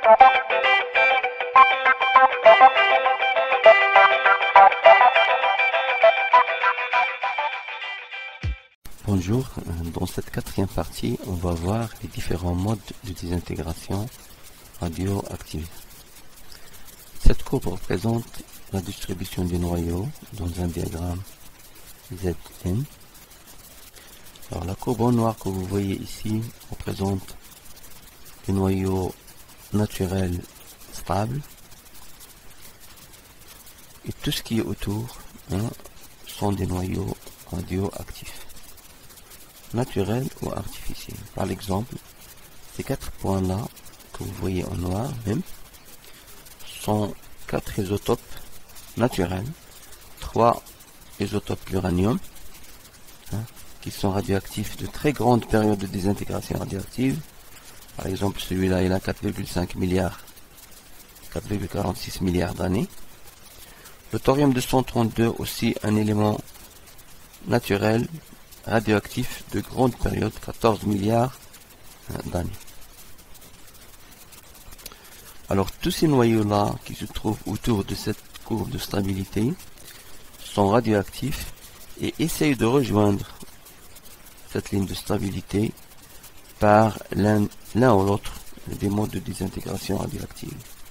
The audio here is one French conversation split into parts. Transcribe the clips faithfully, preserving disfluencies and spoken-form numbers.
Bonjour, dans cette quatrième partie, on va voir les différents modes de désintégration radioactive. Cette courbe représente la distribution des noyaux dans un diagramme Z N. Alors la courbe en noir que vous voyez ici représente les noyaux naturels stables et tout ce qui est autour hein, sont des noyaux radioactifs, naturels ou artificiels. Par exemple, ces quatre points-là que vous voyez en noir même sont quatre isotopes naturels, trois isotopes d'uranium hein, qui sont radioactifs de très grandes périodes de désintégration radioactive. Par exemple, celui-là il a quatre virgule cinq milliards, quatre virgule quarante-six milliards d'années. Le thorium deux cent trente-deux aussi un élément naturel radioactif de grande période, quatorze milliards d'années. Alors tous ces noyaux-là qui se trouvent autour de cette courbe de stabilité sont radioactifs et essayent de rejoindre cette ligne de stabilité par l'un l'un ou l'autre des modes de désintégration radioactive.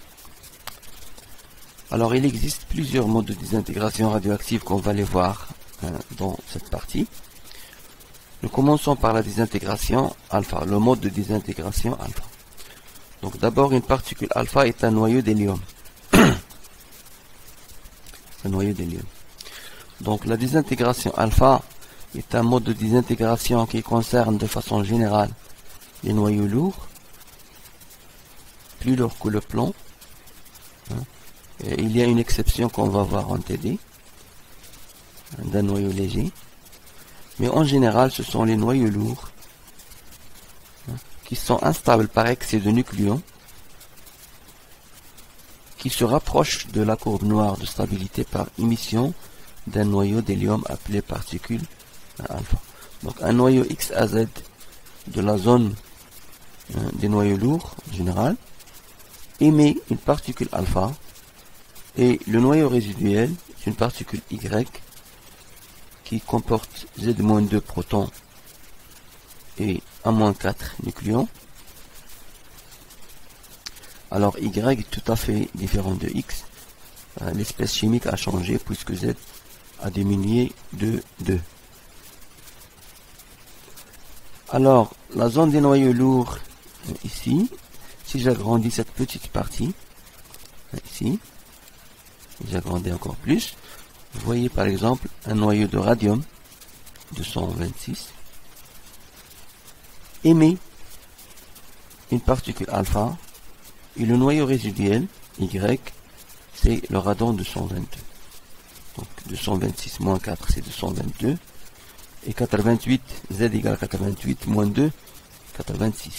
Alors il existe plusieurs modes de désintégration radioactive qu'on va les voir hein, dans cette partie. Nous commençons par la désintégration alpha, le mode de désintégration alpha. Donc d'abord, une particule alpha est un noyau d'hélium. un noyau d'hélium. Donc la désintégration alpha est un mode de désintégration qui concerne de façon générale les noyaux lourds, plus lourds que le plomb. Hein. Et il y a une exception qu'on va voir en T D, hein, d'un noyau léger. Mais en général, ce sont les noyaux lourds hein, qui sont instables par excès de nucléons, qui se rapprochent de la courbe noire de stabilité par émission d'un noyau d'hélium appelé particule alpha. Donc un noyau X A Z de la zone hein, des noyaux lourds en général émet une particule alpha et le noyau résiduel est une particule Y qui comporte Z deux protons et A quatre nucléons. Alors Y est tout à fait différent de X. Euh, L'espèce chimique a changé puisque Z a diminué de deux. Alors, la zone des noyaux lourds, ici, si j'agrandis cette petite partie, ici, j'agrandis encore plus, vous voyez par exemple un noyau de radium deux cent vingt-six émet une particule alpha et le noyau résiduel Y c'est le radon deux cent vingt-deux. Donc deux cent vingt-six moins quatre c'est deux cent vingt-deux et quatre-vingt-huit, Z égale quatre-vingt-huit moins deux, quatre-vingt-six.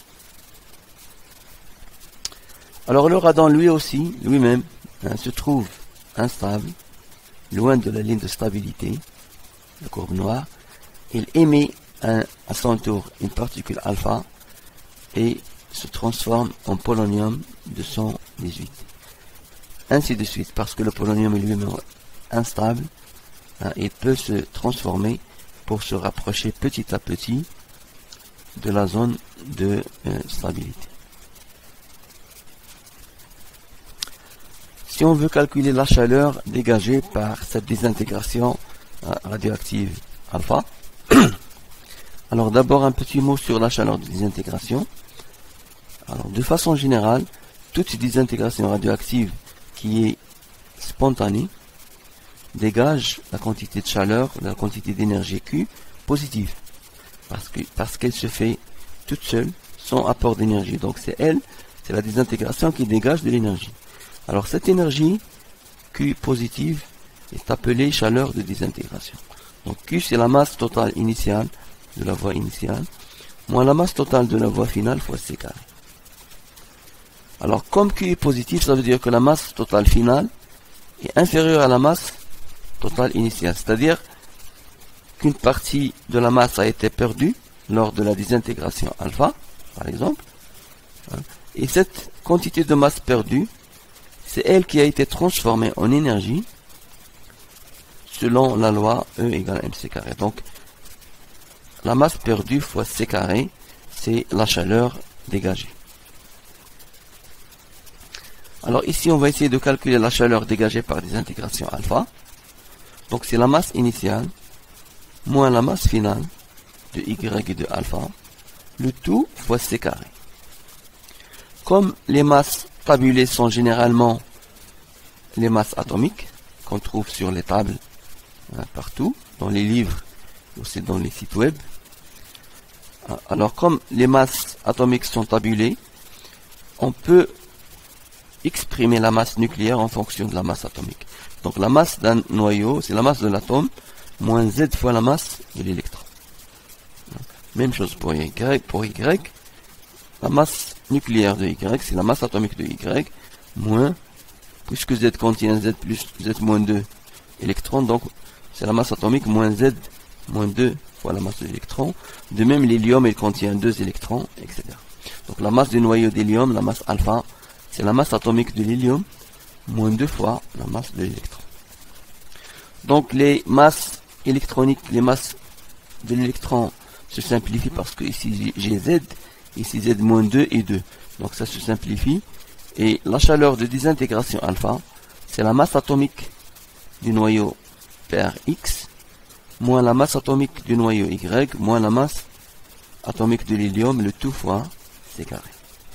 Alors le radon lui aussi, lui-même, hein, se trouve instable loin de la ligne de stabilité, la courbe noire. Il émet un, à son tour une particule alpha et se transforme en polonium deux cent dix-huit. Ainsi de suite, parce que le polonium est lui-même instable, hein, il peut se transformer pour se rapprocher petit à petit de la zone de euh, stabilité. Si on veut calculer la chaleur dégagée par cette désintégration radioactive alpha, alors d'abord un petit mot sur la chaleur de désintégration. Alors de façon générale, toute désintégration radioactive qui est spontanée dégage la quantité de chaleur, la quantité d'énergie Q positive, parce que parce qu'elle se fait toute seule, sans apport d'énergie. Donc c'est elle, c'est la désintégration qui dégage de l'énergie. Alors cette énergie Q positive est appelée chaleur de désintégration. Donc Q c'est la masse totale initiale de la voie initiale, moins la masse totale de la voie finale fois C carré. Alors comme Q est positif, ça veut dire que la masse totale finale est inférieure à la masse totale initiale. C'est-à-dire qu'une partie de la masse a été perdue lors de la désintégration alpha, par exemple, hein, Et cette quantité de masse perdue, c'est elle qui a été transformée en énergie selon la loi E égale mc carré. Donc, la masse perdue fois c carré, c'est la chaleur dégagée. Alors ici, on va essayer de calculer la chaleur dégagée par des intégrations alpha. Donc c'est la masse initiale moins la masse finale de y et de alpha, le tout fois c carré. Comme les masses tabulées sont généralement les masses atomiques qu'on trouve sur les tables, hein, partout, dans les livres, aussi dans les sites web. Alors comme les masses atomiques sont tabulées, on peut exprimer la masse nucléaire en fonction de la masse atomique. Donc la masse d'un noyau, c'est la masse de l'atome, moins Z fois la masse de l'électron. Même chose pour Y. Pour Y, la masse nucléaire de Y, c'est la masse atomique de Y, moins, puisque Z contient Z plus Z moins deux électrons, donc c'est la masse atomique moins Z moins deux fois la masse de l'électron. De même, l'hélium, il contient deux électrons, et cetera. Donc la masse du noyau d'hélium, la masse alpha, c'est la masse atomique de l'hélium, moins deux fois la masse de l'électron. Donc les masses électroniques, les masses de l'électron se simplifient parce que ici j'ai Z, ici Z moins deux et deux. Donc ça se simplifie. Et la chaleur de désintégration alpha, c'est la masse atomique du noyau par X, moins la masse atomique du noyau Y, moins la masse atomique de l'hélium, le tout fois C carré.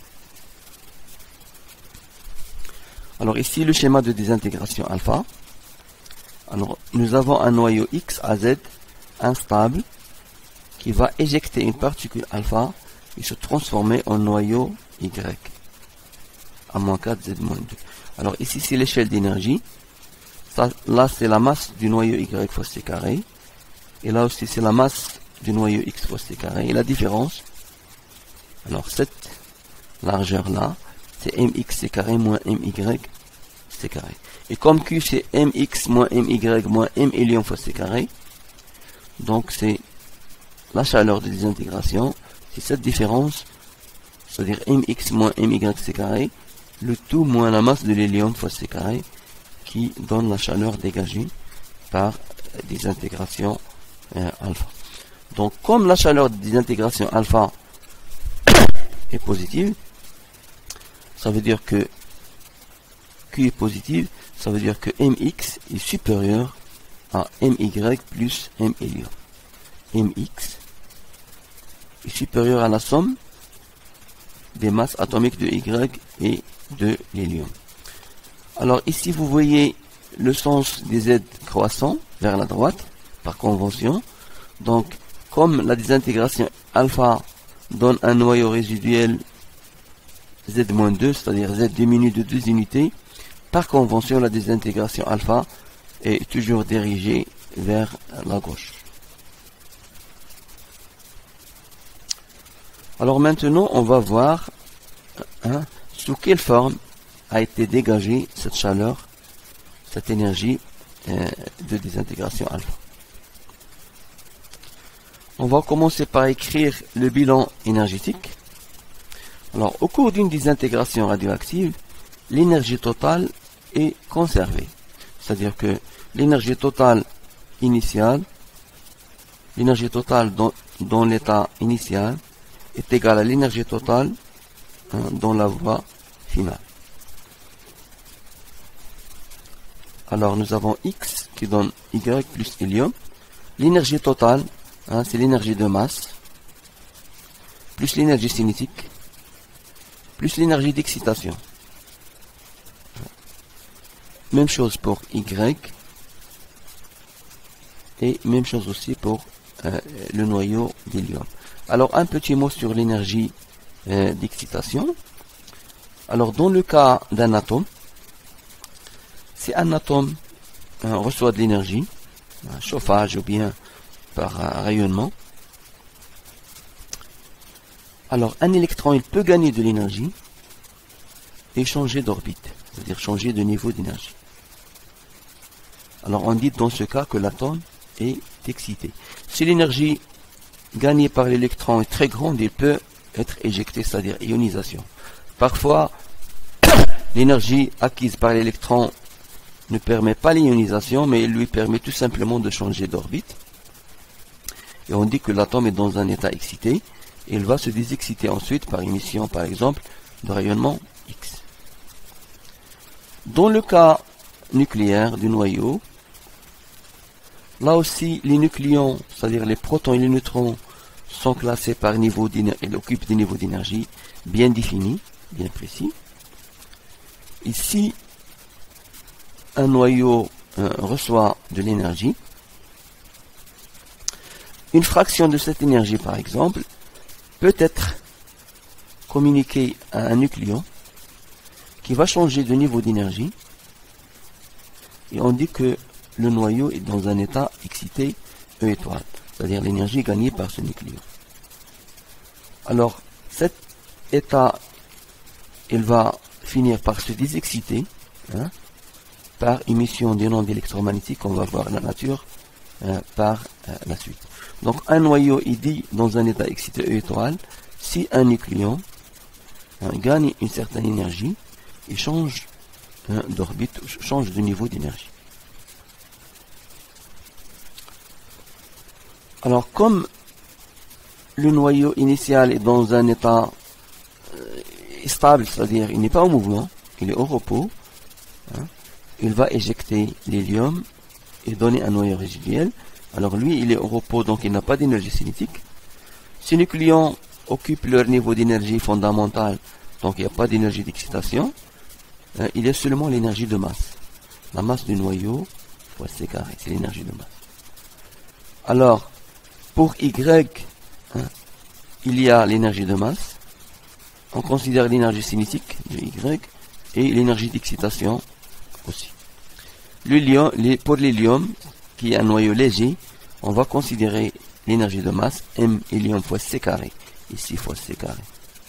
Alors ici le schéma de désintégration alpha. Alors nous avons un noyau X à Z instable qui va éjecter une particule alpha et se transformer en noyau Y à moins quatre Z moins deux. Alors ici c'est l'échelle d'énergie. Là c'est la masse du noyau Y fois C carré. Et là aussi c'est la masse du noyau X fois C carré. Et la différence, alors cette largeur là, c'est mx C carré moins my C carré. Et comme Q c'est mx moins my moins m hélium fois C carré, donc c'est la chaleur de désintégration, c'est cette différence, c'est-à-dire mx moins my C carré, le tout moins la masse de l'hélium fois C carré, qui donne la chaleur dégagée par désintégration euh, alpha. Donc comme la chaleur de désintégration alpha est positive, ça veut dire que Q est positive, ça veut dire que mx est supérieur à my plus m hélium. Mx est supérieur à la somme des masses atomiques de Y et de l'hélium. Alors ici vous voyez le sens des Z croissant vers la droite par convention. Donc comme la désintégration alpha donne un noyau résiduel Z moins deux, c'est-à-dire Z diminue de deux unités, par convention la désintégration alpha est toujours dirigée vers la gauche. Alors maintenant on va voir hein, sous quelle forme a été dégagée cette chaleur, cette énergie euh, de désintégration alpha. On va commencer par écrire le bilan énergétique. Alors, au cours d'une désintégration radioactive, l'énergie totale est conservée. C'est-à-dire que l'énergie totale initiale, l'énergie totale dans, dans l'état initial est égale à l'énergie totale hein, dans la voie finale. Alors, nous avons X qui donne Y plus hélium. L'énergie totale, hein, c'est l'énergie de masse, plus l'énergie cinétique, plus l'énergie d'excitation. Même chose pour Y. Et même chose aussi pour euh, le noyau d'hélium. Alors un petit mot sur l'énergie euh, d'excitation. Alors dans le cas d'un atome, si un atome euh, reçoit de l'énergie, un chauffage ou bien par un rayonnement, alors un électron il peut gagner de l'énergie et changer d'orbite, c'est-à-dire changer de niveau d'énergie. Alors on dit dans ce cas que l'atome est excité. Si l'énergie gagnée par l'électron est très grande, il peut être éjecté, c'est-à-dire ionisation. Parfois, l'énergie acquise par l'électron ne permet pas l'ionisation, mais il lui permet tout simplement de changer d'orbite. Et on dit que l'atome est dans un état excité, et il va se désexciter ensuite par émission, par exemple, de rayonnement X. Dans le cas nucléaire du noyau, là aussi, les nucléons, c'est-à-dire les protons et les neutrons, sont classés par niveau d'énergie, ils occupent des niveaux d'énergie bien définis, bien précis. Ici, un noyau euh, reçoit de l'énergie. Une fraction de cette énergie, par exemple, peut être communiquée à un nucléon qui va changer de niveau d'énergie. Et on dit que le noyau est dans un état excité E étoile, c'est-à-dire l'énergie gagnée par ce nucléon. Alors, cet état, il va finir par se désexciter, hein, par émission des ondes électromagnétiques, on va voir la nature euh, par euh, la suite. Donc un noyau est dit dans un état excité E étoile si un nucléon hein, gagne une certaine énergie et change hein, d'orbite, change de niveau d'énergie. Alors comme le noyau initial est dans un état euh, stable, c'est-à-dire il n'est pas en mouvement, il est au repos, hein, il va éjecter l'hélium et donner un noyau résiduel. Alors lui, il est au repos, donc il n'a pas d'énergie cinétique. Ces nucléons occupent leur niveau d'énergie fondamentale, donc il n'y a pas d'énergie d'excitation. Hein, il y a seulement l'énergie de masse. La masse du noyau fois C carré, c'est l'énergie de masse. Alors, pour Y, hein, il y a l'énergie de masse. On considère l'énergie cinétique de Y et l'énergie d'excitation aussi. L'hélium, les, pour l'hélium, qui est un noyau léger, on va considérer l'énergie de masse M hélium fois C carré, ici fois C carré.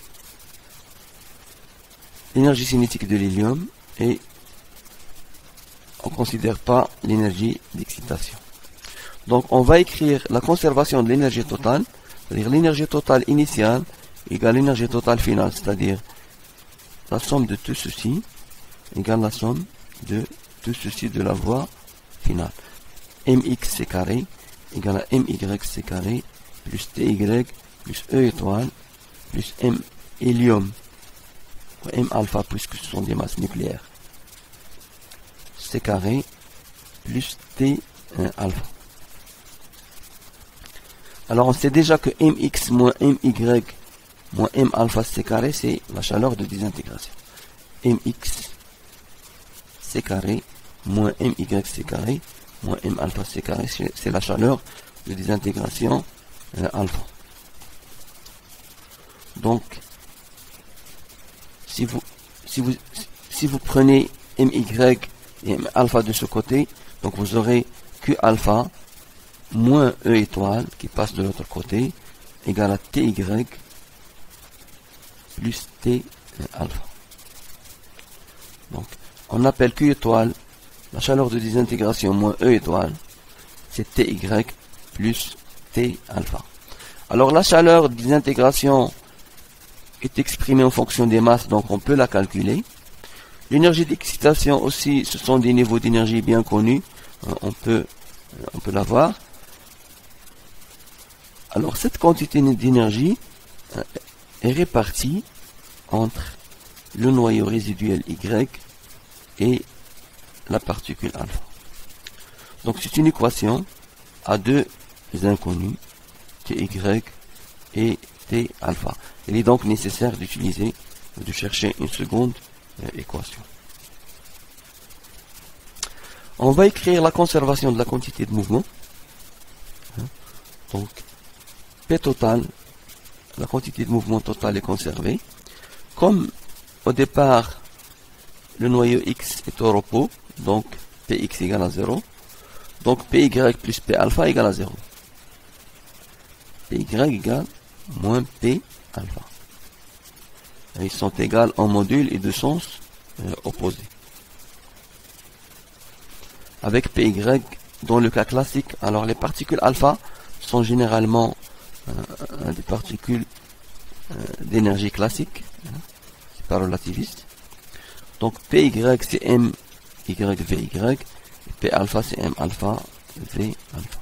L'énergie cinétique de l'hélium et on ne considère pas l'énergie d'excitation. Donc on va écrire la conservation de l'énergie totale, c'est-à-dire l'énergie totale initiale égale l'énergie totale finale, c'est-à-dire la somme de tout ceci égale la somme de tout ceci de la voie finale. Mx c carré égale à My c carré plus Ty plus E étoile plus M hélium M alpha puisque ce sont des masses nucléaires c carré plus T alpha. Alors on sait déjà que Mx moins My moins M alpha c carré c'est la chaleur de désintégration. Mx c carré moins My c carré moins M alpha c carré, c'est la chaleur de désintégration euh, alpha. Donc, si vous, si vous, si vous prenez My et M alpha de ce côté, donc vous aurez Q alpha moins E étoile qui passe de l'autre côté égale à Ty plus T alpha. Donc, on appelle Q étoile la chaleur de désintégration moins E étoile, c'est Ty plus T alpha. Alors la chaleur de désintégration est exprimée en fonction des masses, donc on peut la calculer. L'énergie d'excitation aussi, ce sont des niveaux d'énergie bien connus, on peut, on peut l'avoir. Alors cette quantité d'énergie est répartie entre le noyau résiduel Y et la particule alpha. Donc c'est une équation à deux inconnus, Ty et T alpha. Il est donc nécessaire d'utiliser, de chercher une seconde euh, équation. On va écrire la conservation de la quantité de mouvement. Donc P total, la quantité de mouvement total est conservée. Comme au départ le noyau X est au repos, donc Px égale à zéro. Donc Py plus P alpha égale à zéro. Py égale moins P alpha. Et ils sont égales en module et de sens euh, opposés. Avec Py, dans le cas classique, alors les particules alpha sont généralement euh, des particules euh, d'énergie classique. par relativiste. Donc Py c'est M Y V Y, et P alpha c'est M alpha V alpha.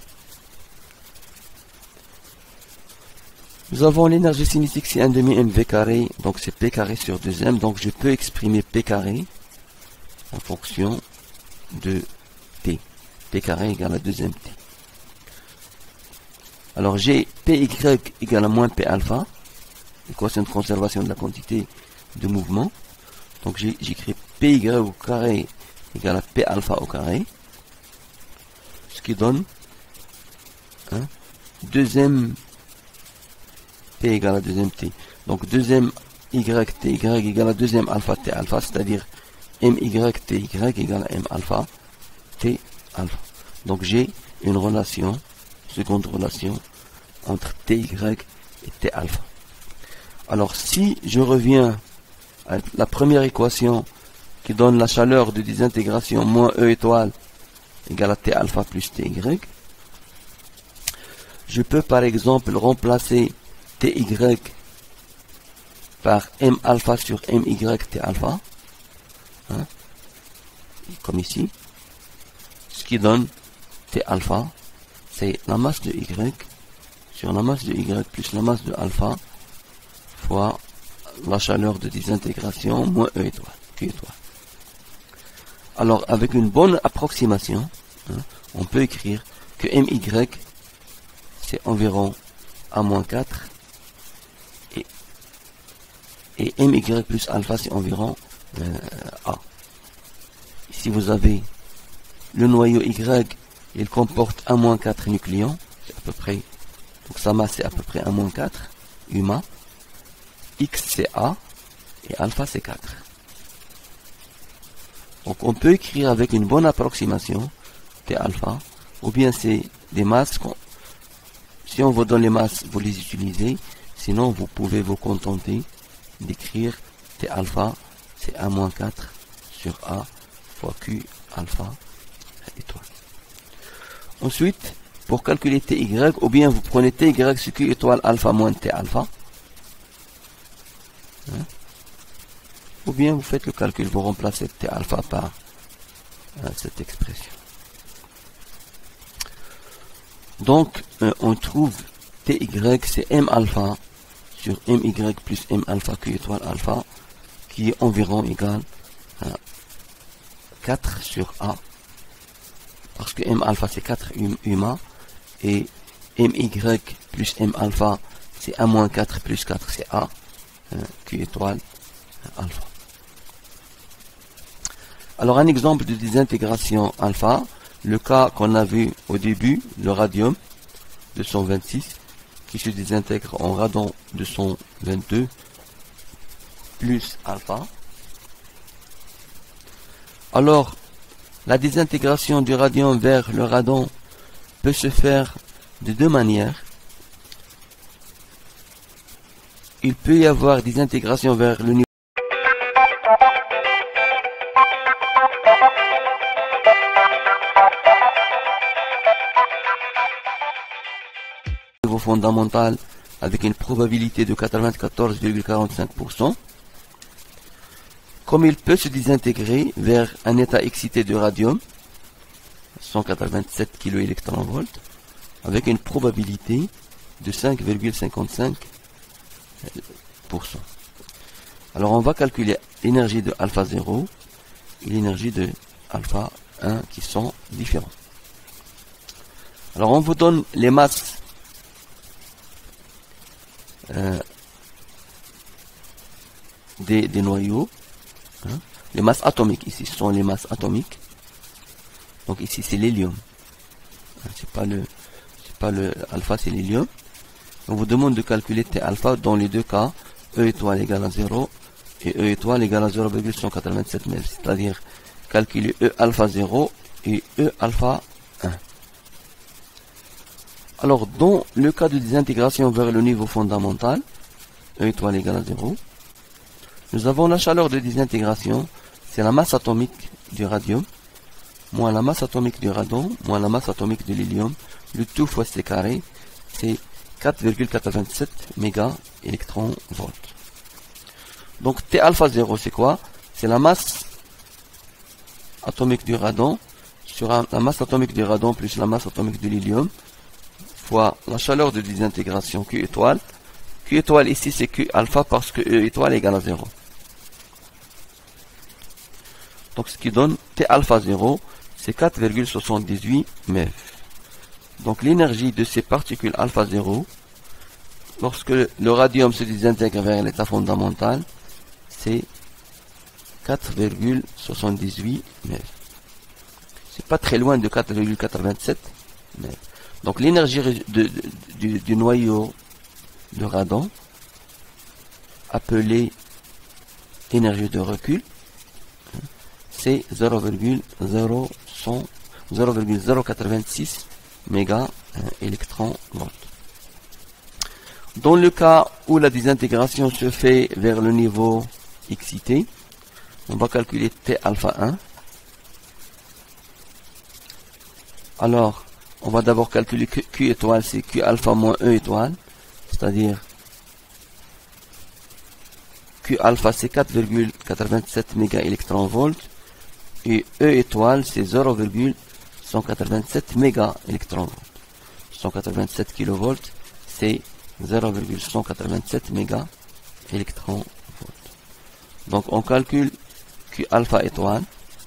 Nous avons l'énergie cinétique, c'est un demi M V carré, donc c'est P carré sur deux M, donc je peux exprimer P carré en fonction de T. P carré égale à deux M T. Alors j'ai Py égale à moins P alpha, équation de conservation de la quantité de mouvement. Donc j'écris Py au carré égale à P alpha au carré, ce qui donne hein, deux M P égale à deux M T. Donc deux M Y T Y égale à deux M alpha T alpha, c'est-à-dire M Y T Y égale à M alpha T alpha. Donc j'ai une relation, seconde relation, entre T Y et T alpha. Alors si je reviens à la première équation qui donne la chaleur de désintégration moins E étoile égale à T alpha plus T Y, je peux par exemple remplacer T Y par M alpha sur M Y T alpha, hein, comme ici, ce qui donne T alpha, c'est la masse de Y sur la masse de Y plus la masse de alpha fois la chaleur de désintégration moins E étoile, Q étoile. Alors avec une bonne approximation, hein, on peut écrire que M Y c'est environ A moins quatre et, et M Y plus alpha c'est environ euh, A. Ici vous avez le noyau Y, il comporte A moins quatre nucléons, c'est à peu près, donc sa masse c'est à peu près A moins quatre, UMA, X c'est A et alpha c'est quatre. Donc on peut écrire avec une bonne approximation T alpha, ou bien c'est des masses, si on vous donne les masses, vous les utilisez, sinon vous pouvez vous contenter d'écrire T alpha, c'est A moins quatre sur A fois Q alpha étoile. Ensuite, pour calculer T Y, ou bien vous prenez T Y sur Q étoile alpha moins T alpha, hein, ou bien vous faites le calcul, vous remplacez T alpha par hein, cette expression. Donc, euh, on trouve T Y, c'est M alpha sur M Y plus M alpha Q étoile alpha, qui est environ égal à quatre sur A, parce que M alpha c'est quatre UMA, et M Y plus M alpha c'est A moins quatre plus quatre c'est A, hein, Q étoile alpha. Alors un exemple de désintégration alpha, le cas qu'on a vu au début, le radium deux cent vingt-six, qui se désintègre en radon deux cent vingt-deux plus alpha. Alors, la désintégration du radium vers le radon peut se faire de deux manières. Il peut y avoir des intégrations vers le niveau fondamental avec une probabilité de quatre-vingt-quatorze virgule quarante-cinq pour cent. Comme il peut se désintégrer vers un état excité de radium, cent quatre-vingt-sept kiloélectronvolts, avec une probabilité de cinq virgule cinquante-cinq pour cent. Alors on va calculer l'énergie de alpha zéro et l'énergie de alpha un qui sont différents. Alors on vous donne les masses euh, des, des noyaux. Hein. Les masses atomiques ici, ce sont les masses atomiques. Donc ici c'est l'hélium. Hein, c'est pas le, c'est pas le alpha, c'est l'hélium. On vous demande de calculer T alpha dans les deux cas, E étoile égale à zéro et E étoile égale à zéro virgule cent quatre-vingt-sept mètres. C'est-à-dire calculer E alpha zéro et E alpha un. Alors dans le cas de désintégration vers le niveau fondamental, E étoile égale à zéro, nous avons la chaleur de désintégration, c'est la masse atomique du radium, moins la masse atomique du radon, moins la masse atomique de l'hélium, le tout fois C carré, c'est quatre virgule quatre-vingt-sept méga électronvolts. Donc T alpha zéro, c'est quoi? C'est la masse atomique du radon sur un, la masse atomique du radon plus la masse atomique de l'hélium fois la chaleur de désintégration Q étoile. Q étoile ici c'est Q alpha parce que E étoile égale à zéro. Donc ce qui donne T alpha zéro, c'est quatre virgule soixante-dix-huit MeV. Donc l'énergie de ces particules alpha zéro, lorsque le radium se désintègre vers l'état fondamental, c'est quatre virgule soixante-dix-huit MeV. C'est pas très loin de quatre virgule quatre-vingt-sept MeV. Donc l'énergie de, de, du, du noyau de radon, appelée énergie de recul, c'est zéro virgule zéro quatre-vingt-six méga électron volt. Dans le cas où la désintégration se fait vers le niveau excité, on va calculer T alpha un. Alors, on va d'abord calculer Q, Q étoile, c'est Q alpha moins E étoile, c'est-à-dire Q alpha c'est quatre virgule quatre-vingt-sept méga électron volt et E étoile c'est zéro virgule cent quatre-vingt-sept méga électron volt. cent quatre-vingt-sept kilovolts c'est zéro virgule cent quatre-vingt-sept méga électron volt. Donc on calcule Q alpha étoile,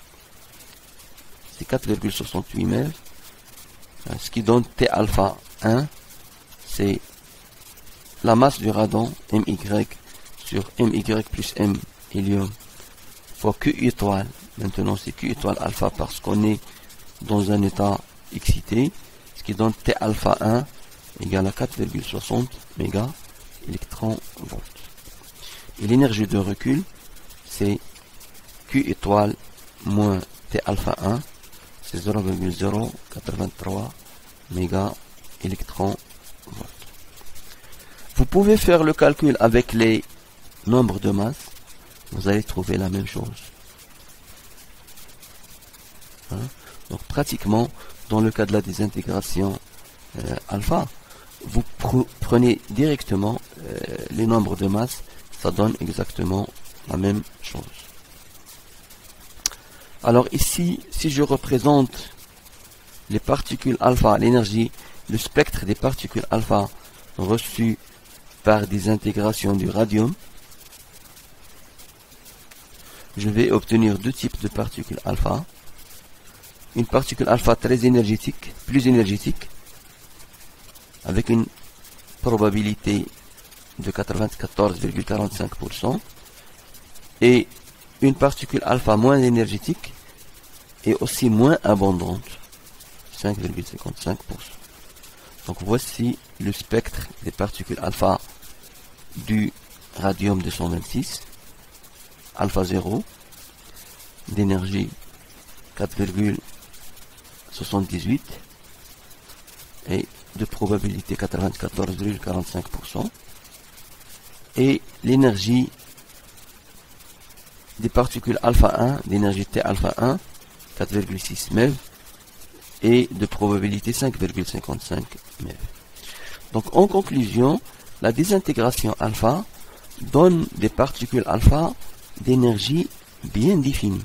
c'est quatre virgule soixante-huit MeV, ce qui donne T alpha un, c'est la masse du radon My sur My plus M hélium fois Q étoile. Maintenant c'est Q étoile alpha parce qu'on est dans un état excité, ce qui donne T alpha un égale à quatre virgule soixante méga électron volt. Et l'énergie de recul c'est Q étoile moins T alpha un, c'est zéro virgule zéro quatre-vingt-trois méga électron volt. Vous pouvez faire le calcul avec les nombres de masse, vous allez trouver la même chose. Hein? Donc pratiquement, dans le cas de la désintégration euh, alpha, vous pr prenez directement euh, les nombres de masse, ça donne exactement la même chose. Alors ici, si je représente les particules alpha, l'énergie, le spectre des particules alpha reçues par des intégrations du radium, je vais obtenir deux types de particules alpha. Une particule alpha très énergétique, plus énergétique, avec une probabilité de quatre-vingt-quatorze virgule quarante-cinq pour cent, et une particule alpha moins énergétique et aussi moins abondante, cinq virgule cinquante-cinq pour cent. Donc voici le spectre des particules alpha du radium deux cent vingt-six, alpha zéro, d'énergie quatre virgule soixante-dix-huit et de probabilité quatre-vingt-quatorze virgule quarante-cinq pour cent, et l'énergie des particules alpha un, d'énergie T alpha un, quatre virgule six MeV, et de probabilité cinq virgule cinquante-cinq MeV. Donc en conclusion, la désintégration alpha donne des particules alpha d'énergie bien définie.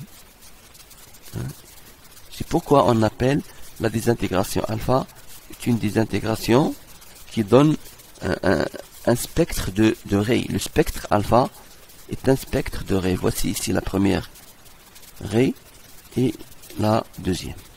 C'est pourquoi on appelle la désintégration alpha une désintégration qui donne un, un, un spectre de, de raies. Le spectre alpha est un spectre de raies. Voici ici la première raie et la deuxième.